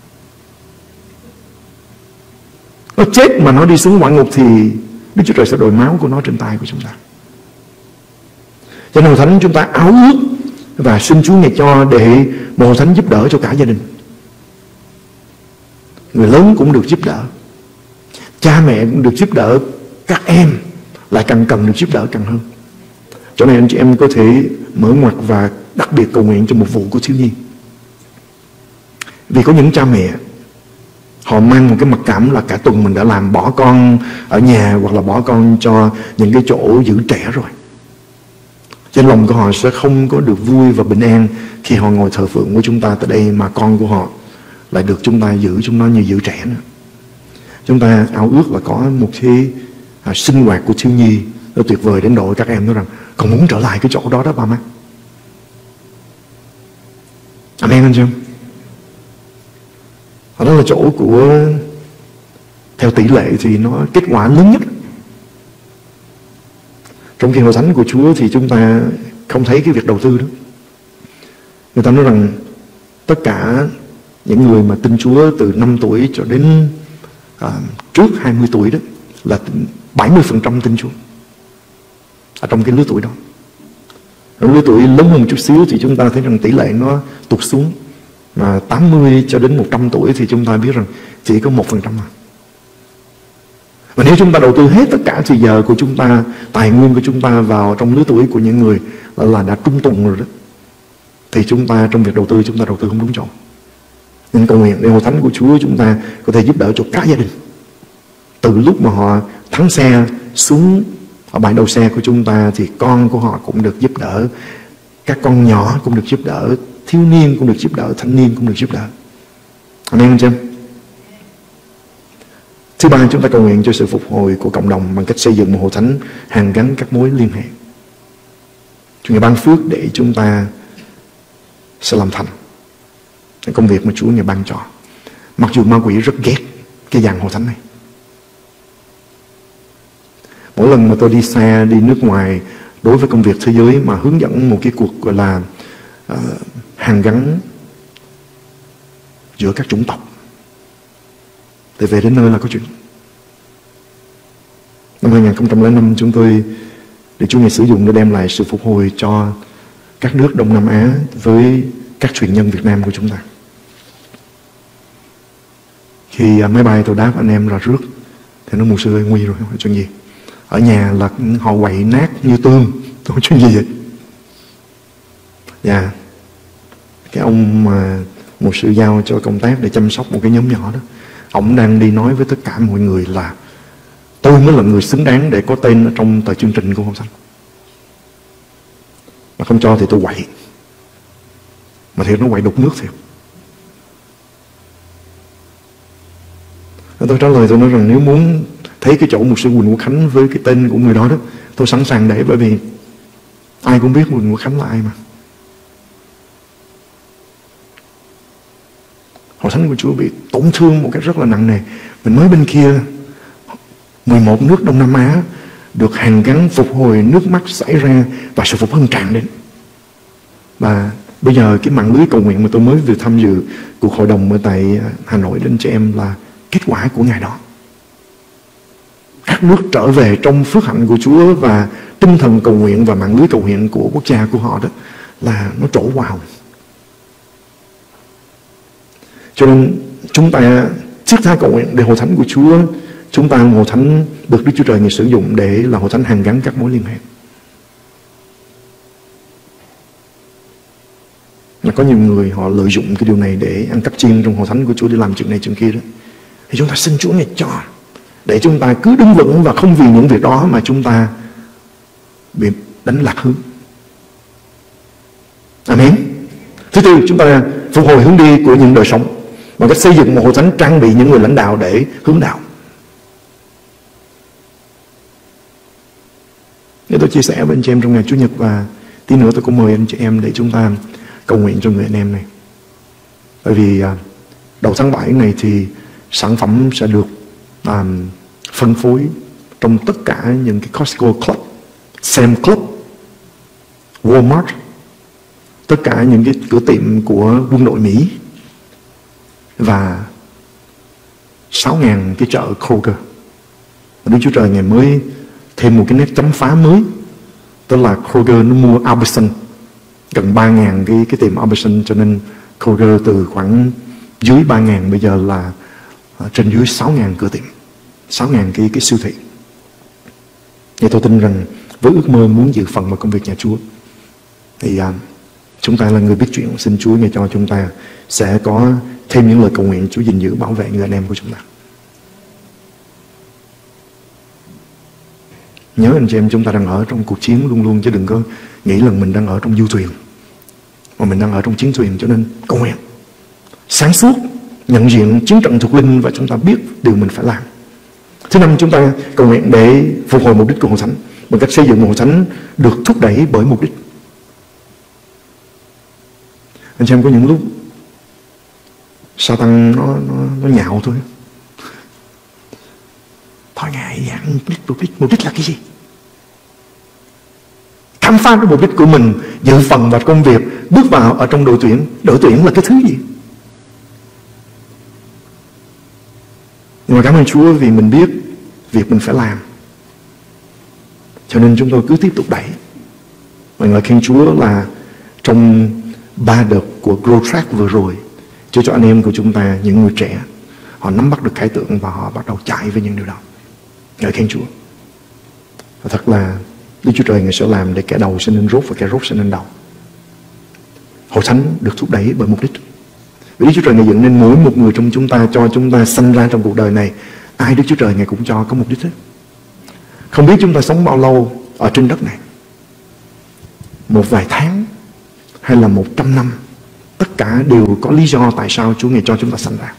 S2: Nó chết mà nó đi xuống ngoại ngục thì Đức Chúa Trời sẽ đổ máu của nó trên tay của chúng ta. Cho nên hội thánh chúng ta áo ước và xin Chúa ngài cho để một hội thánh giúp đỡ cho cả gia đình. Người lớn cũng được giúp đỡ, cha mẹ cũng được giúp đỡ, các em lại càng cần được giúp đỡ càng hơn. Cho nên anh chị em có thể mở ngoặt và đặc biệt cầu nguyện cho một vụ của thiếu nhi. Vì có những cha mẹ họ mang một cái mặc cảm là cả tuần mình đã làm bỏ con ở nhà hoặc là bỏ con cho những cái chỗ giữ trẻ rồi. Trên lòng của họ sẽ không có được vui và bình an khi họ ngồi thờ phượng với chúng ta tại đây, mà con của họ lại được chúng ta giữ chúng nó như giữ trẻ nữa. Chúng ta ao ước và có một cái sinh hoạt của thiếu nhi nó tuyệt vời đến độ các em nói rằng con muốn trở lại cái chỗ đó đó ba má. Amen anh chị em. Đó là chỗ của, theo tỷ lệ thì nó kết quả lớn nhất. Trong khi hội thánh của Chúa thì chúng ta không thấy cái việc đầu tư đó. Người ta nói rằng tất cả những người mà tin Chúa từ 5 tuổi cho đến trước 20 tuổi đó là 70% tin Chúa ở trong cái lứa tuổi đó. Ở lứa tuổi lớn hơn một chút xíu thì chúng ta thấy rằng tỷ lệ nó tụt xuống. Mà 80 cho đến 100 tuổi thì chúng ta biết rằng chỉ có 1% mà. Và nếu chúng ta đầu tư hết tất cả thời giờ của chúng ta, tài nguyên của chúng ta vào trong lứa tuổi của những người là đã trung tụng rồi đó, thì chúng ta trong việc đầu tư chúng ta đầu tư không đúng chỗ. Nên cầu nguyện để hội thánh của Chúa chúng ta có thể giúp đỡ cho cả gia đình. Từ lúc mà họ thắng xe xuống ở bãi đậu xe của chúng ta thì con của họ cũng được giúp đỡ, các con nhỏ cũng được giúp đỡ, thiếu niên cũng được giúp đỡ, thanh niên cũng được giúp đỡ. Amen anh chị em. Thứ ba, chúng ta cầu nguyện cho sự phục hồi của cộng đồng bằng cách xây dựng một hội thánh hàn gắn các mối liên hệ. Chúa ngài ban phước để chúng ta sẽ làm thành cái công việc mà Chúa ngài ban cho. Mặc dù ma quỷ rất ghét cái dạng hội thánh này. Mỗi lần mà tôi đi xa, đi nước ngoài đối với công việc thế giới mà hướng dẫn một cái cuộc gọi là hàn gắn giữa các chủng tộc, thì về đến nơi là có chuyện. Năm 2005 chúng tôi để Chúa ngài sử dụng để đem lại sự phục hồi cho các nước Đông Nam Á với các truyền nhân Việt Nam của chúng ta. Khi máy bay tôi đáp anh em ra rước thì nó mục sư ơi nguy rồi, không phải chuyện gì. Ở nhà là họ quậy nát như tương, tôi nói chuyện gì vậy? Dạ, cái ông mà một sự giao cho công tác để chăm sóc một cái nhóm nhỏ đó, ông đang đi nói với tất cả mọi người là tôi mới là người xứng đáng để có tên ở trong tờ chương trình của Hội Thánh. Mà không cho thì tôi quậy. Mà thiệt nó quậy đục nước thiệt. Tôi trả lời tôi nói rằng nếu muốn thấy cái chỗ mục sư Quỳnh Quốc Khánh với cái tên của người đó đó, tôi sẵn sàng để, bởi vì ai cũng biết Quỳnh Quốc Khánh là ai mà. Hội thánh của Chúa bị tổn thương một cách rất là nặng nề. Mình mới bên kia 11 nước Đông Nam Á được hàn gắn phục hồi, nước mắt xảy ra và sự phục hưng tràn đến. Bây giờ cái mạng lưới cầu nguyện mà tôi mới vừa tham dự cuộc hội đồng ở tại Hà Nội đến chị em là kết quả của ngày đó. Các nước trở về trong phước hạnh của Chúa và tinh thần cầu nguyện và mạng lưới cầu nguyện của quốc gia của họ đó là nó trổ wow. Cho nên chúng ta thiết tha cầu nguyện để hội thánh của Chúa, chúng ta hội thánh được Đức Chúa Trời Ngài sử dụng để là hội thánh hàn gắn các mối liên hệ. Là có nhiều người họ lợi dụng cái điều này để ăn cắp chiên trong hội thánh của Chúa, để làm chuyện này chuyện kia đó. Thì chúng ta xin Chúa Ngài cho, để chúng ta cứ đứng vững và không vì những việc đó mà chúng ta bị đánh lạc hướng. Amen. Thứ tư, chúng ta phục hồi hướng đi của những đời sống bằng cách xây dựng một hội thánh trang bị những người lãnh đạo để hướng đạo. Nếu tôi chia sẻ với anh chị em trong ngày Chủ nhật, và tí nữa tôi cũng mời anh chị em để chúng ta cầu nguyện cho người anh em này. Bởi vì đầu tháng 7 này thì sản phẩm sẽ được phân phối trong tất cả những cái Costco Club, Sam Club, Walmart, tất cả những cái cửa tiệm của quân đội Mỹ, và 6.000 cái chợ Kroger. Đức Chúa Trời Ngài mới thêm một cái nét chấm phá mới, tức là Kroger nó mua Albertson, gần 3.000 cái tiệm Albertson, cho nên Kroger từ khoảng dưới 3.000 bây giờ là trên dưới 6.000 cửa tiệm, 6.000 cái siêu thị. Thì tôi tin rằng với ước mơ muốn dự phần vào công việc nhà Chúa thì chúng ta là người biết chuyện. Xin Chúa Ngài cho chúng ta sẽ có thêm những lời cầu nguyện Chúa gìn giữ bảo vệ người anh em của chúng ta. Nhớ anh chị em, chúng ta đang ở trong cuộc chiến luôn luôn, chứ đừng có nghĩ là mình đang ở trong du thuyền, mà mình đang ở trong chiến thuyền. Cho nên cầu nguyện sáng suốt, nhận diện chiến trận thuộc linh, và chúng ta biết điều mình phải làm. Thứ năm, chúng ta cầu nguyện để phục hồi mục đích của hội thánh bằng cách xây dựng một hội thánh được thúc đẩy bởi mục đích. Anh chị em, có những lúc Satan nó nhạo thôi. Thôi ngài giảng mục đích là cái gì? Khám phá cái mục đích của mình, dự phần vào công việc, bước vào ở trong đội tuyển là cái thứ gì? Nhưng mà cảm ơn Chúa vì mình biết việc mình phải làm, cho nên chúng tôi cứ tiếp tục đẩy. Và ngợi khen Chúa là trong 3 đợt của Grow Track vừa rồi, Chúa cho anh em của chúng ta, những người trẻ, họ nắm bắt được khải tượng và họ bắt đầu chạy với những điều đó. Ngợi khen Chúa. Và thật là Đức Chúa Trời Ngài sẽ làm để kẻ đầu sẽ nên rốt và kẻ rốt sẽ nên đầu. Hội thánh được thúc đẩy bởi mục đích. Vì Đức Chúa Trời Ngài dựng nên mỗi một người trong chúng ta, cho chúng ta sanh ra trong cuộc đời này, ai Đức Chúa Trời Ngài cũng cho có mục đích hết. Không biết chúng ta sống bao lâu ở trên đất này, một vài tháng hay là 100 năm, tất cả đều có lý do tại sao Chúa Ngài cho chúng ta sanh ra.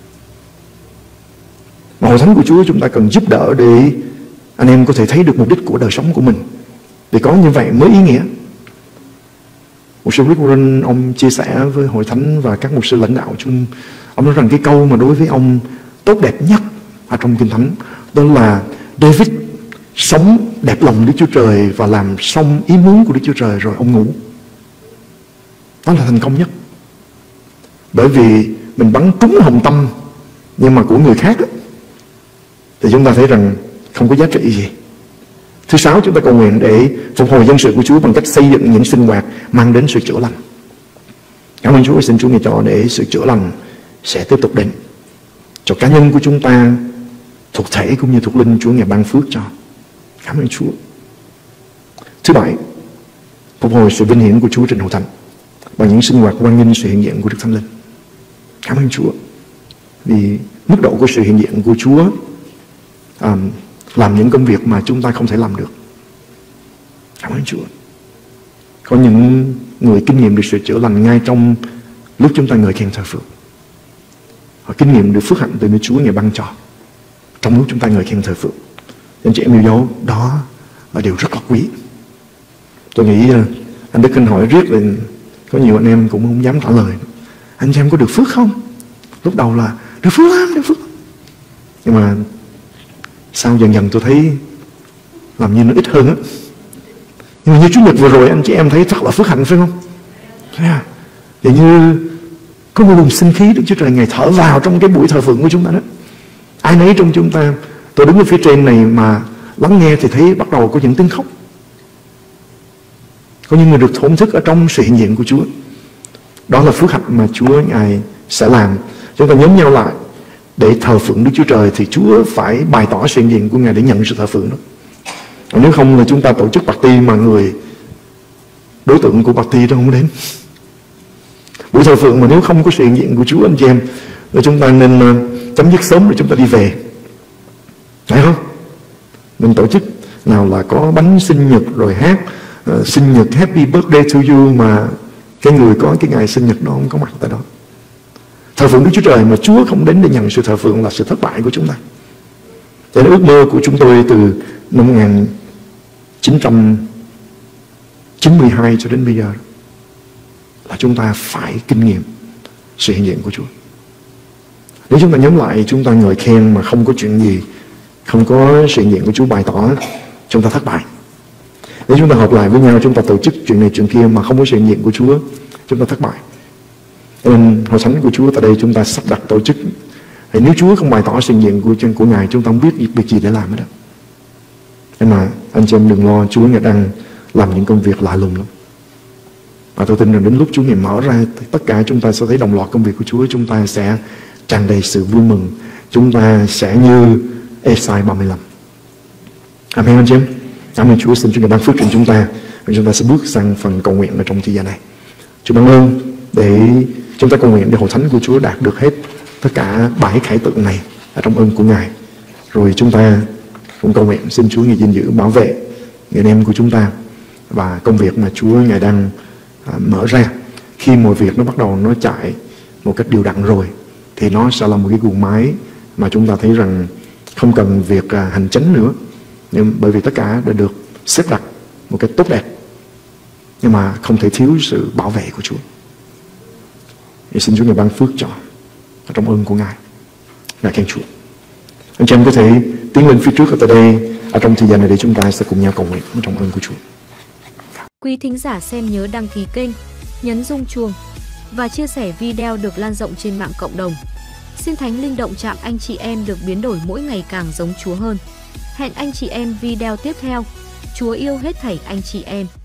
S2: Mà hội thánh của Chúa chúng ta cần giúp đỡ để anh em có thể thấy được mục đích của đời sống của mình. Vì có như vậy mới ý nghĩa. Mục sư Rick Warren, ông chia sẻ với hội thánh và các mục sư lãnh đạo chung, ông nói rằng cái câu mà đối với ông tốt đẹp nhất ở trong Kinh Thánh, đó là David sống đẹp lòng Đức Chúa Trời và làm xong ý muốn của Đức Chúa Trời rồi ông ngủ. Đó là thành công nhất. Bởi vì mình bắn trúng hồng tâm, nhưng mà của người khác đó, thì chúng ta thấy rằng không có giá trị gì. Thứ sáu, chúng ta cầu nguyện để phục hồi dân sự của Chúa bằng cách xây dựng những sinh hoạt mang đến sự chữa lành. Cảm ơn Chúa, xin Chúa Ngài cho để sự chữa lành sẽ tiếp tục đến cho cá nhân của chúng ta, thuộc thể cũng như thuộc linh. Chúa Ngài ban phước cho. Cảm ơn Chúa. Thứ bảy, phục hồi sự vinh hiển của Chúa trên hội thánh bằng những sinh hoạt hoan nghênh sự hiện diện của Đức Thánh Linh. Cảm ơn Chúa vì mức độ của sự hiện diện của Chúa làm những công việc mà chúng ta không thể làm được. Cảm ơn Chúa. Có những người kinh nghiệm được sự chữa lành ngay trong lúc chúng ta ngợi khen thờ phượng. Họ kinh nghiệm được phước hạnh từ nơi Chúa Ngài ban cho trong lúc chúng ta ngợi khen thờ phượng. Anh chị em yêu dấu, đó là điều rất là quý. Tôi nghĩ anh Đức Khanh hỏi riết thì có nhiều anh em cũng không dám trả lời. Anh chị em có được phước không? Lúc đầu là được phước lắm, được phước. Nhưng mà sau dần dần tôi thấy làm như nó ít hơn á. Nhưng mà như Chủ nhật vừa rồi anh chị em thấy rất là phước hạnh phải không? Thì như có một luồng sinh khí Đức Chúa Trời Ngài thở vào trong cái buổi thờ phượng của chúng ta đó. Ai nấy trong chúng ta, tôi đứng ở phía trên này mà lắng nghe thì thấy bắt đầu có những tiếng khóc. Có những người được thổn thức ở trong sự hiện diện của Chúa. Đó là phước hạnh mà Chúa Ngài sẽ làm. Chúng ta nhóm nhau lại để thờ phượng Đức Chúa Trời, thì Chúa phải bày tỏ sự hiện diện của Ngài để nhận sự thờ phượng đó. Nếu không là chúng ta tổ chức party mà người đối tượng của party đó không đến. Buổi thờ phượng mà nếu không có sự hiện diện của Chúa anh chị em, thì chúng ta nên chấm dứt sớm rồi chúng ta đi về. Phải không? Mình tổ chức nào là có bánh sinh nhật rồi hát sinh nhật happy birthday to you mà cái người có cái ngày sinh nhật đó không có mặt tại đó. Thờ phượng Đức Chúa Trời mà Chúa không đến để nhận sự thờ phượng là sự thất bại của chúng ta. Cho nên ước mơ của chúng tôi từ năm 1992 cho đến bây giờ là chúng ta phải kinh nghiệm sự hiện diện của Chúa. Nếu chúng ta nhóm lại, chúng ta ngợi khen mà không có chuyện gì, không có sự hiện diện của Chúa bày tỏ, chúng ta thất bại. Nếu chúng ta hợp lại với nhau, chúng ta tổ chức chuyện này chuyện kia mà không có sự hiện diện của Chúa, chúng ta thất bại. Nên hội thánh của Chúa tại đây chúng ta sắp đặt tổ chức. Thì nếu Chúa không bày tỏ sự hiện diện của Ngài, chúng ta không biết việc gì để làm hết đó. Nhưng mà anh chị em đừng lo, Chúa Ngài đang làm những công việc lạ lùng lắm. Và tôi tin rằng đến lúc Chúa Ngài mở ra thì tất cả chúng ta sẽ thấy đồng loạt công việc của Chúa. Chúng ta sẽ tràn đầy sự vui mừng. Chúng ta sẽ như Ê-sai 35. Amen anh chị em. Cảm ơn Chúa, xin Chúa Ngài ban phước trên chúng ta. Và chúng ta sẽ bước sang phần cầu nguyện ở trong thời gian này. Chúa ban ơn để chúng ta cầu nguyện để hội thánh của Chúa đạt được hết tất cả 7 khải tượng này ở trong ơn của Ngài. Rồi chúng ta cũng cầu nguyện xin Chúa Ngài gìn giữ bảo vệ người anh em của chúng ta và công việc mà Chúa Ngài đang mở ra. Khi mọi việc nó bắt đầu nó chạy một cách đều đặn rồi thì nó sẽ là một cái guồng máy mà chúng ta thấy rằng không cần việc hành chánh nữa, nhưng bởi vì tất cả đã được xếp đặt một cách tốt đẹp, nhưng mà không thể thiếu sự bảo vệ của Chúa. Thì xin Chúa Ngài ban phước cho trong ơn của Ngài. Ngài khen Chúa. Anh chị em có thể tiến lên phía trước ở tại đây ở trong thời gian này để chúng ta sẽ cùng nhau cầu nguyện trong ơn của Chúa.
S3: Quý thính giả xem nhớ đăng ký kênh, nhấn rung chuông và chia sẻ video được lan rộng trên mạng cộng đồng. Xin Thánh Linh động chạm anh chị em được biến đổi mỗi ngày càng giống Chúa hơn. Hẹn anh chị em video tiếp theo. Chúa yêu hết thảy anh chị em.